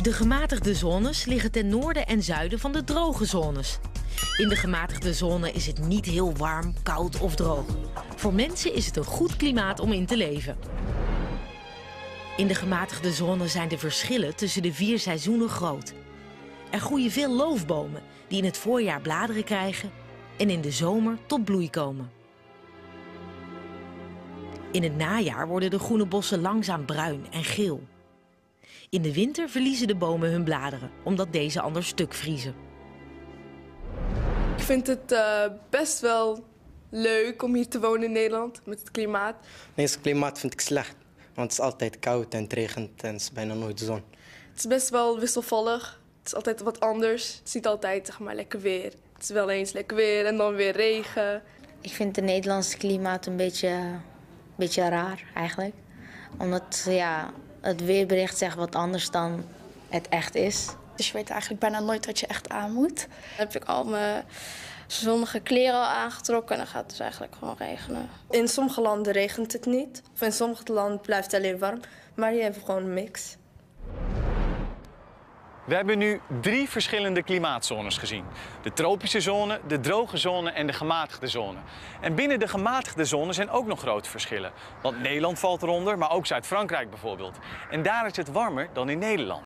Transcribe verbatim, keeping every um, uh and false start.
De gematigde zones liggen ten noorden en zuiden van de droge zones. In de gematigde zone is het niet heel warm, koud of droog. Voor mensen is het een goed klimaat om in te leven. In de gematigde zone zijn de verschillen tussen de vier seizoenen groot. Er groeien veel loofbomen die in het voorjaar bladeren krijgen en in de zomer tot bloei komen. In het najaar worden de groene bossen langzaam bruin en geel. In de winter verliezen de bomen hun bladeren, omdat deze anders stuk vriezen. Ik vind het uh, best wel leuk om hier te wonen in Nederland, met het klimaat. Nee, het klimaat vind ik slecht, want het is altijd koud en het regent en het is bijna nooit zon. Het is best wel wisselvallig, het is altijd wat anders. Het is niet altijd zeg maar, lekker weer. Het is wel eens lekker weer en dan weer regen. Ik vind het Nederlandse klimaat een beetje, een beetje raar eigenlijk. Omdat ja, het weerbericht zegt wat anders dan het echt is. Dus je weet eigenlijk bijna nooit wat je echt aan moet. Dan heb ik al mijn zonnige kleren al aangetrokken en dan gaat het dus eigenlijk gewoon regenen. In sommige landen regent het niet. Of in sommige landen blijft het alleen warm. Maar hier hebben we gewoon een mix. We hebben nu drie verschillende klimaatzones gezien. De tropische zone, de droge zone en de gematigde zone. En binnen de gematigde zone zijn ook nog grote verschillen. Want Nederland valt eronder, maar ook Zuid-Frankrijk bijvoorbeeld. En daar is het warmer dan in Nederland.